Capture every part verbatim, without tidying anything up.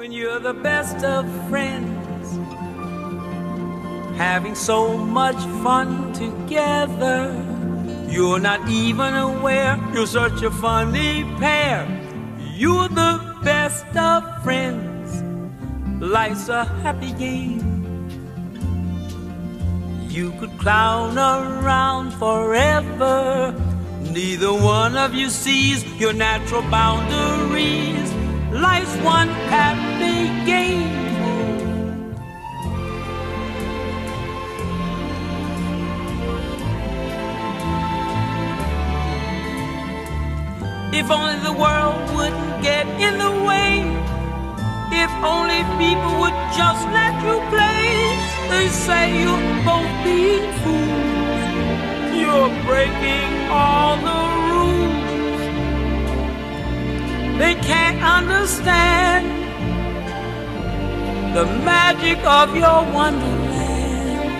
When you're the best of friends, having so much fun together, you're not even aware you're such a funny pair. You're the best of friends. Life's a happy game. You could clown around forever. Neither one of you sees your natural boundaries. Life's one happy game. If only the world wouldn't get in the way. If only people would just let you play. They say you're both being fools. You're breaking all the rules. They can't understand the magic of your wonderland.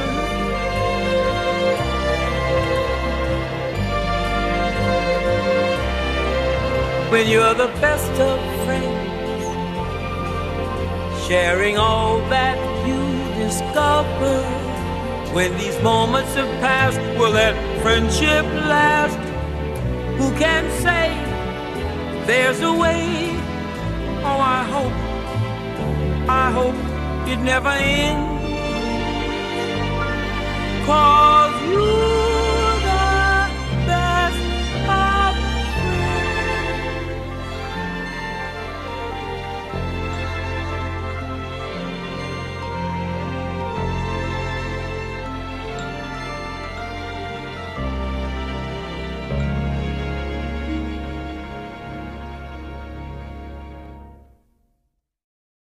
When you're the best of friends, sharing all that you discover. When these moments have passed, will that friendship last? Who can say there's a way? Oh, I hope, I hope it never ends. 'Cause you